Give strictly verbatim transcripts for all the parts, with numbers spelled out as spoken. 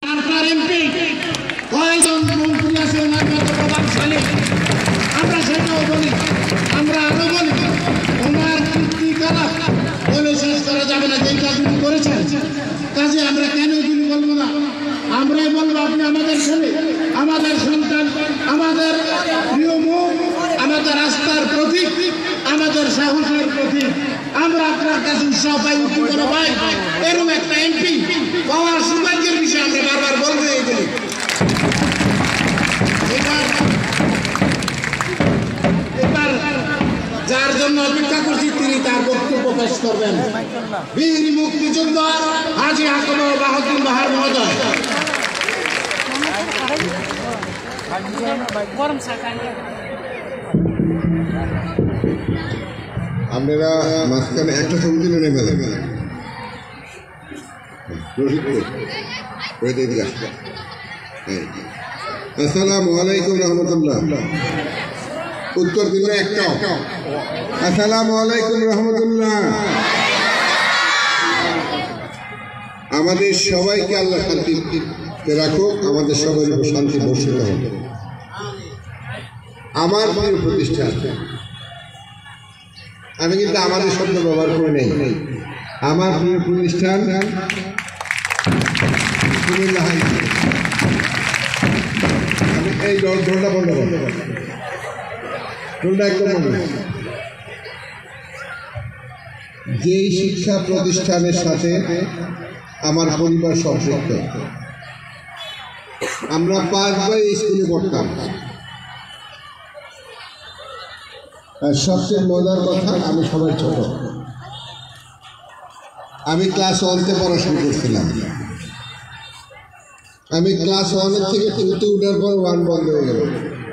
আপনার এমপি কয়েকজন মন্ত্রী আছে ওনার মতো প্রভাবশালী, আমরা সেটাও বলি, আমরা আরো বলি ওনার কীর্তি কারা বলে শেষ করা যাবে না। যেই কাজগুলি করেছেন কাজে আমরা কেন এগুলি বলবো না? আমরাই বলবো আপনি আমাদের ছেলে, আমাদের সন্তান, আমাদের প্রিয় মুখ, আমাদের রাস্তার প্রতীক, আমাদের সাহসের প্রতীক। আমরা আপনার কাছে উৎসাহ পাই, উঠি করে পাই এরকম একটা এমপি পাওয়ার সৌভাগ্যের বিষয়ে আমরা বারবার বলবো এগুলি। এবার এবার যার জন্য অপেক্ষা করছি তিনি তার বক্তব্য পেশ করবেন। বীর মুক্তিযোদ্ধা হাজী আকবর বাহাদুর বাহার মহোদয়। আপনারা মাঝখানে একটা ছবি তুলে নেবেন। আসসালামু আলাইকুম রহমতুল্লাহ। উত্তর দিন একটা। আসসালামু আলাইকুম রহমতুল্লাহ। আমাদের সবাইকে আল্লাহ শান্তিতে রাখুক, আমাদের সবাই শান্তি বর্ষিত হবে। আমার প্রিয় প্রতিষ্ঠান, আমি কিন্তু আমাদের শব্দ ব্যবহার করে নেই। আমার প্রিয় প্রতিষ্ঠান আমি এই ঢোলটা বন্ধ করবো, ঢোলটা একদম বন্ধ। যেই শিক্ষা প্রতিষ্ঠানের সাথে আমার পরিবার সম্পৃক্ত, আমরা পাঁচ ভাই স্কুলে পড়তাম। আর সবচেয়ে মজার কথা, আমি সবাই ছোট, আমি ক্লাস ওয়ানতে পড়াশোনা করছিলাম। আমি ক্লাস ওয়ানের থেকে টুতে উঠার পর ওয়ান বন্ধ হয়ে গেল।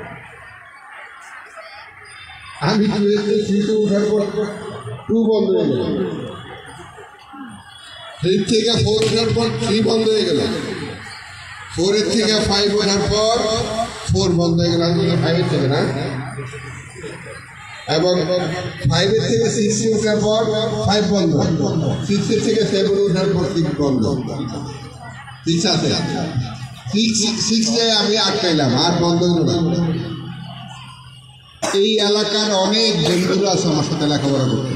আমি থ্রিতে উঠার পর টু বন্ধ হয়ে গেল। থ্রি থেকে ফোর ওঠার পর থ্রি বন্ধ হয়ে গেল। ফোরের থেকে ফাইভ ওঠার পর ফোর বন্ধ হয়ে গেল। ফাইভের থেকে না, এবং ফাইভের থেকে সিক্সে ওঠার পর ফাইভ বন্ধ, সিক্সের থেকে সেভেন ওঠার পর সিক্স বন্ধ। সিক্স আছে, সিক্স সিক্সে আমি আটকাইলাম, আর বন্ধ হইল না। এই এলাকার অনেক বন্ধুরা আছে আমার সাথে লেখাপড়া করতে।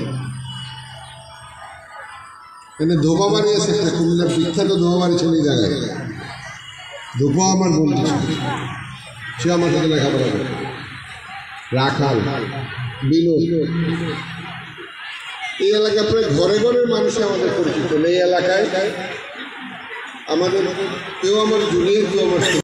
এখানে ধোপাবাড়ি আছে, কুমিল্লার বিখ্যাত ধোপাবাড়ি ছিল এই জায়গায়। ধোপা আমার বন্ধু ছিল, সে আমার সাথে লেখাপড়া করত। রাখাল, বিনোদ, এই এলাকায় প্রায় ঘরে ঘরের মানুষ আমাদের পরিচিত। এই এলাকায় আমাদের কেউ আমার জুনিয়র, কেউ আমার